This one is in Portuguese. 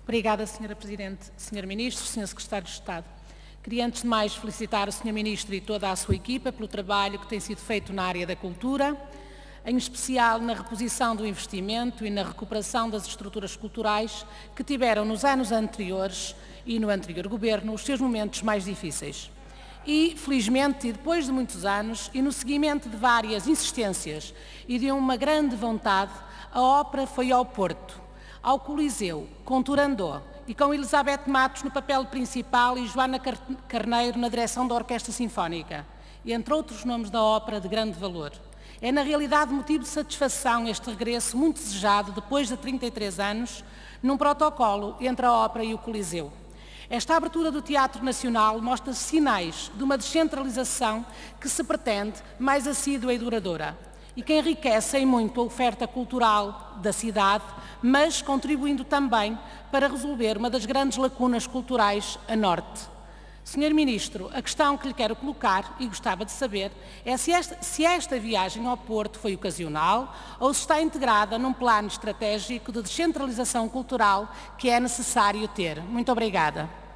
Obrigada, Sra. Presidente, Sr. Ministro, Sr. Secretário de Estado. Queria, antes de mais, felicitar o Sr. Ministro e toda a sua equipa pelo trabalho que tem sido feito na área da cultura, em especial na reposição do investimento e na recuperação das estruturas culturais que tiveram nos anos anteriores e no anterior Governo os seus momentos mais difíceis. E, felizmente, depois de muitos anos e no seguimento de várias insistências e de uma grande vontade, a ópera foi ao Porto, ao Coliseu, com Turandot e com Elizabeth Matos no papel principal e Joana Carneiro na direção da Orquestra Sinfónica, entre outros nomes da ópera de grande valor. É, na realidade, motivo de satisfação este regresso muito desejado, depois de 33 anos, num protocolo entre a ópera e o Coliseu. Esta abertura do Teatro Nacional mostra sinais de uma descentralização que se pretende mais assídua e duradoura e que enriquece em muito a oferta cultural da cidade, mas contribuindo também para resolver uma das grandes lacunas culturais a norte. Senhor Ministro, a questão que lhe quero colocar, e gostava de saber, é se esta viagem ao Porto foi ocasional ou se está integrada num plano estratégico de descentralização cultural que é necessário ter. Muito obrigada.